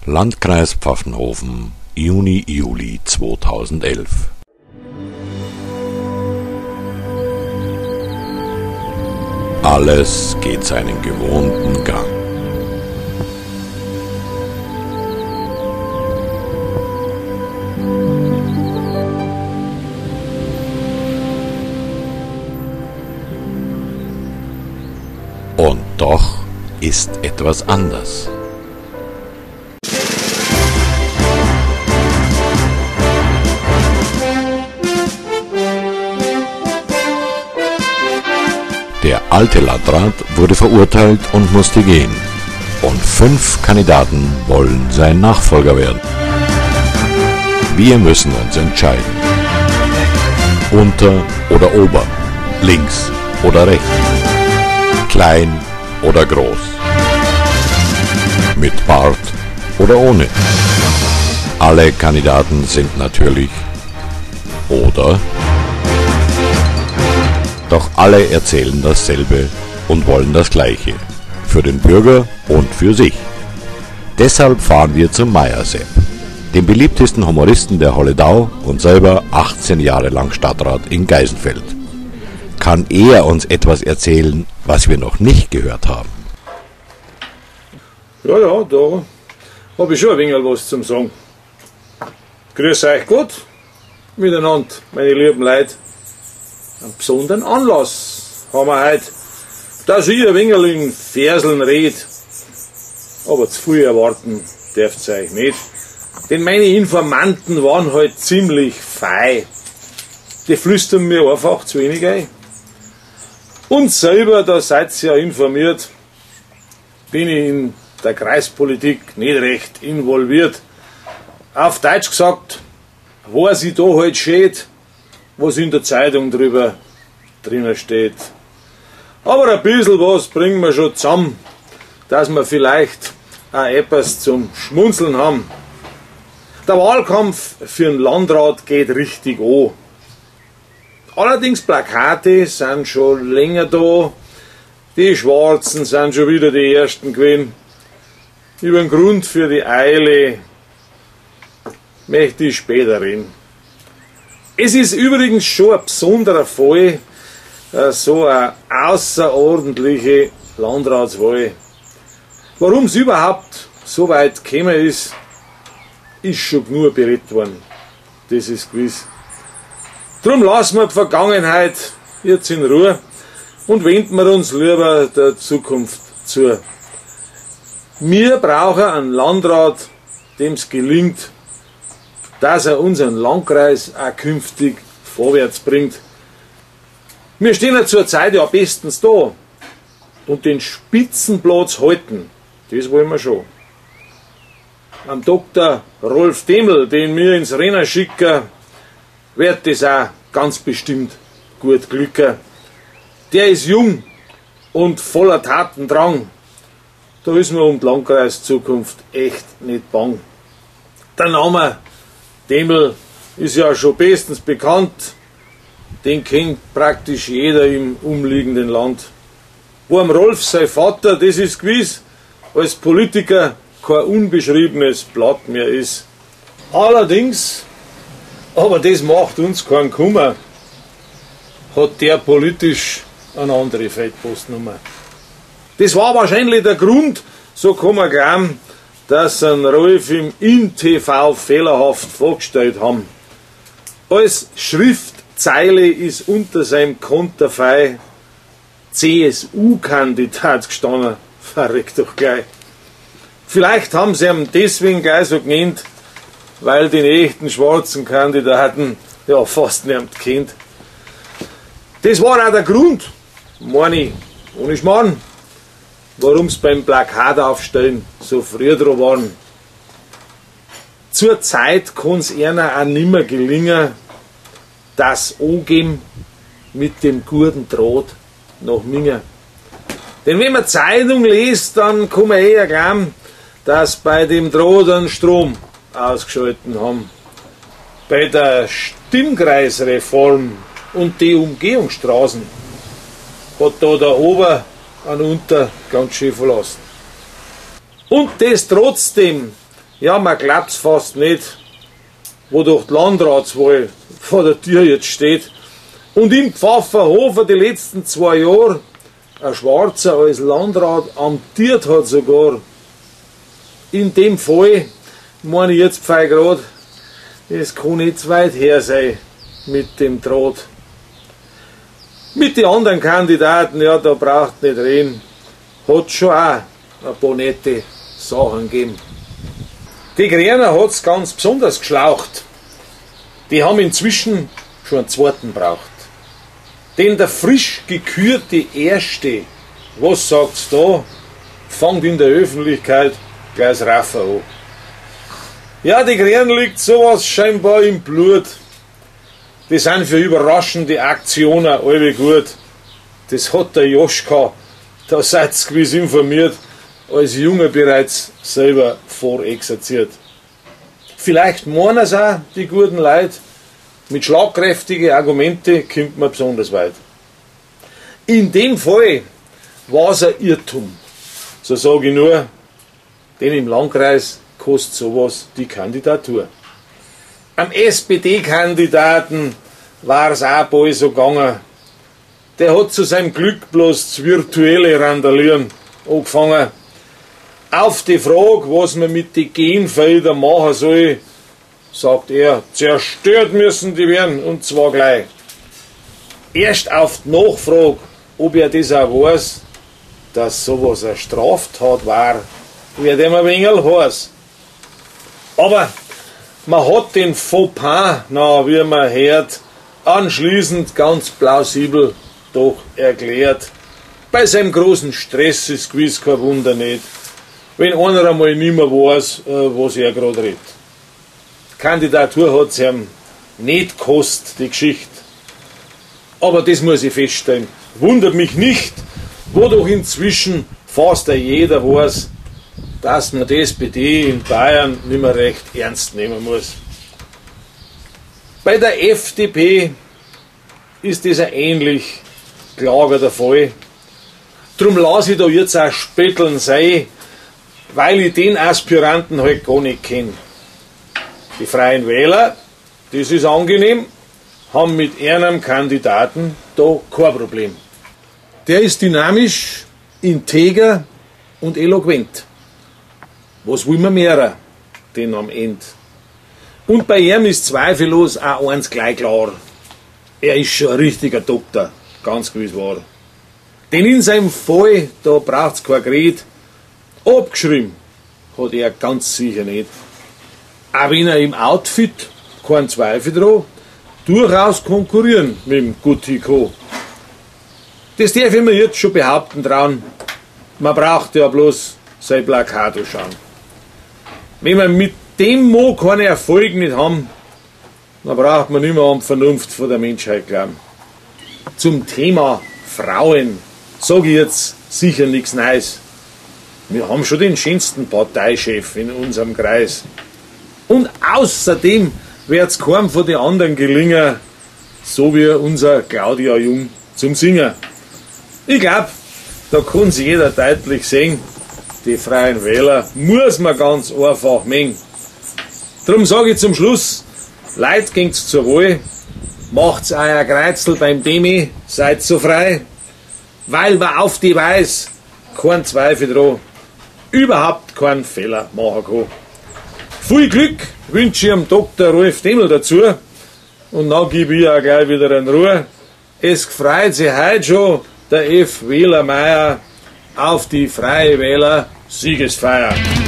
Landkreis Pfaffenhofen, Juni-Juli 2011. Alles geht seinen gewohnten Gang. Und doch ist etwas anders. Der alte Landrat wurde verurteilt und musste gehen. Und 5 Kandidaten wollen sein Nachfolger werden. Wir müssen uns entscheiden. Unter oder ober, links oder rechts, klein oder groß, mit Bart oder ohne. Alle Kandidaten sind natürlich oder. Doch alle erzählen dasselbe und wollen das Gleiche. Für den Bürger und für sich. Deshalb fahren wir zum Meiersepp, dem beliebtesten Humoristen der Holledau und selber 18 Jahre lang Stadtrat in Geisenfeld. Kann er uns etwas erzählen, was wir noch nicht gehört haben? Ja, da habe ich schon ein wenig was zum Sagen. Grüß euch gut miteinander, meine lieben Leute. Einen besonderen Anlass haben wir heute, dass ich ein wenig in Verseln rede. Aber zu viel erwarten dürft ihr euch nicht. Denn meine Informanten waren halt ziemlich fei. Die flüstern mir einfach zu wenig ein. Und selber, da seid ihr ja informiert, bin ich in der Kreispolitik nicht recht involviert. Auf Deutsch gesagt, was ich da halt steht, was in der Zeitung drüber drinnen steht. Aber ein bisschen was bringen wir schon zusammen, dass wir vielleicht auch etwas zum Schmunzeln haben. Der Wahlkampf für den Landrat geht richtig an. Allerdings Plakate sind schon länger da, die Schwarzen sind schon wieder die ersten gewesen. Über den Grund für die Eile möchte ich später reden. Es ist übrigens schon ein besonderer Fall, so eine außerordentliche Landratswahl. Warum es überhaupt so weit gekommen ist schon genug berichtet worden. Das ist gewiss. Drum lassen wir die Vergangenheit jetzt in Ruhe und wenden wir uns lieber der Zukunft zu. Wir brauchen einen Landrat, dem es gelingt, dass er unseren Landkreis auch künftig vorwärts bringt. Wir stehen ja zur Zeit ja bestens da und den Spitzenplatz halten, das wollen wir schon. Am Dr. Rolf Deml, den wir ins Rennen schicken, wird das auch ganz bestimmt gut glücken. Der ist jung und voller Tatendrang. Da ist mir um die Landkreiszukunft echt nicht bang. Der Name Deml ist ja schon bestens bekannt, den kennt praktisch jeder im umliegenden Land. Wo am Rolf sein Vater, das ist gewiss, als Politiker kein unbeschriebenes Blatt mehr ist. Allerdings, aber das macht uns keinen Kummer, hat der politisch eine andere Feldpostnummer. Das war wahrscheinlich der Grund, so kann man glauben, dass sie einen Rolf im InTV fehlerhaft vorgestellt haben. Als Schriftzeile ist unter seinem Konterfei CSU-Kandidat gestanden. Verreckt doch gleich. Vielleicht haben sie ihn deswegen gleich so genannt, weil den echten schwarzen Kandidaten ja fast niemand kennt. Das war auch der Grund, meine ich, und ich meine, warum es beim Plakataufstellen so früh dran waren. Zur Zeit kann es einer auch nicht mehr gelingen, das Angeben mit dem guten Draht nach Minger. Denn wenn man Zeitung liest, dann kann man eher glauben, dass bei dem Draht einen Strom ausgeschalten haben. Bei der Stimmkreisreform und die Umgehungsstraßen hat da der Ober an Unter ganz schön verlassen. Und das trotzdem, Ja, man glaubt's fast nicht, wo durch die Landratswahl vor der Tür jetzt steht und im Pfaffenhofen die letzten 2 Jahre ein Schwarzer als Landrat amtiert hat sogar. In dem Fall meine ich jetzt pfeil grad, es kann nicht zu weit her sein mit dem Draht. Mit den anderen Kandidaten, ja, da braucht nicht reden, hat schon auch ein paar nette Sachen gegeben. Die Grünen hat's ganz besonders geschlaucht. Die haben inzwischen schon einen zweiten braucht. Denn der frisch gekürte Erste, was sagt's da, fängt in der Öffentlichkeit gleich das Raffen an. Ja, die Grünen liegt sowas scheinbar im Blut. Die sind für überraschende Aktionen alle gut. Das hat der Joschka, da seid ihr gewiss informiert, als Junge bereits selber vorexerziert. Vielleicht meinen es auch die guten Leute, mit schlagkräftigen Argumenten kommt man besonders weit. In dem Fall war es ein Irrtum, so sage ich nur, denn im Landkreis kostet sowas die Kandidatur. Am SPD-Kandidaten war es auch bald so gegangen. Der hat zu seinem Glück bloß das virtuelle Randalieren angefangen. Auf die Frage, was man mit den Genfeldern machen soll, sagt er, zerstört müssen die werden, und zwar gleich. Erst auf die Nachfrage, ob er das auch weiß, dass sowas eine Straftat war, wird ihm ein wenig heiß. Aber man hat den Fauxpas, wie man hört, anschließend ganz plausibel doch erklärt. Bei seinem großen Stress ist gewiss kein Wunder nicht, wenn einer einmal nicht mehr weiß, was er gerade redet. Die Kandidatur hat es ihm nicht gekostet, die Geschichte. Aber das muss ich feststellen. Wundert mich nicht, wo doch inzwischen fast jeder weiß, dass man die SPD in Bayern nicht mehr recht ernst nehmen muss. Bei der FDP ist das ein ähnlich gelagerter Fall. Drum lasse ich da jetzt auch spötteln sein, weil ich den Aspiranten halt gar nicht kenne. Die Freien Wähler, das ist angenehm, haben mit einem Kandidaten da kein Problem. Der ist dynamisch, integer und eloquent. Was will man mehr denn am Ende? Und bei ihm ist zweifellos auch eins gleich klar. Er ist schon ein richtiger Doktor, ganz gewiss wahr. Denn in seinem Fall, da braucht es kein Gerät. Abgeschrieben hat er ganz sicher nicht. Auch wenn er im Outfit, kein Zweifel dran, durchaus konkurrieren mit dem Gutico. Das darf ich mir jetzt schon behaupten trauen. Man braucht ja bloß sein Plakat anschauen. Wenn wir mit dem Mo keine Erfolge nicht haben, dann braucht man nicht mehr an die Vernunft von der Menschheit glauben. Zum Thema Frauen sage ich jetzt sicher nichts Neues. Wir haben schon den schönsten Parteichef in unserem Kreis. Und außerdem wird es keinem von den anderen gelingen, so wie unser Claudia Jung zum Singen. Ich glaube, da kann sich jeder deutlich sehen, die Freien Wähler muss man ganz einfach mengen. Darum sage ich zum Schluss, Leute, ging's zur Wahl, macht's euer Kreuzel beim Demi, seid so frei, weil man auf die Weiß, kein Zweifel dran, überhaupt keinen Fehler machen kann. Viel Glück wünsche ich dem Dr. Rolf Deml dazu und dann gebe ich auch gleich wieder in Ruhe. Es freut sich heute schon der F. Wählermeier auf die Freie Wähler Siegesfeier.